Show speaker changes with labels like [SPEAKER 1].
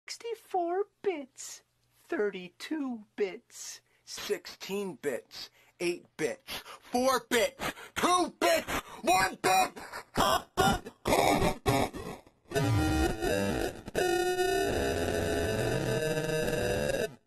[SPEAKER 1] 64 bits, 32 bits,
[SPEAKER 2] 16 bits, 8 bits, 4 bits, 2 bits, 1 bit!